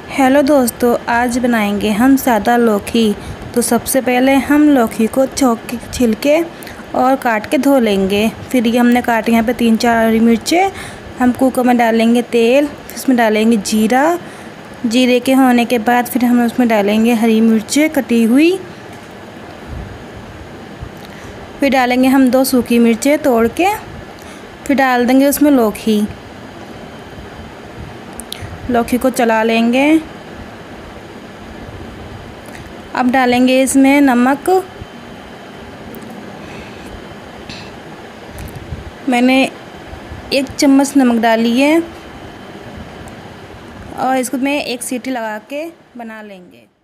Hello दोस्तों, आज बनाएंगे हम सादा लौकी। तो सबसे पहले हम लौकी को छिल के और काट के धो लेंगे। फिर ये हमने काटे यहाँ पे 3-4 हरी मिर्चें। हम कुकर में डालेंगे तेल, फिर उसमें डालेंगे जीरा। जीरे के होने के बाद फिर हम उसमें डालेंगे हरी मिर्चें कटी हुई। फिर डालेंगे हम 2 सूखी मिर्चें तोड़ के। फिर डाल देंगे उसमें लौकी को चला लेंगे। अब डालेंगे इसमें नमक। मैंने 1 चम्मच नमक डाली है और इसको मैं 1 सीटी लगा के बना लेंगे।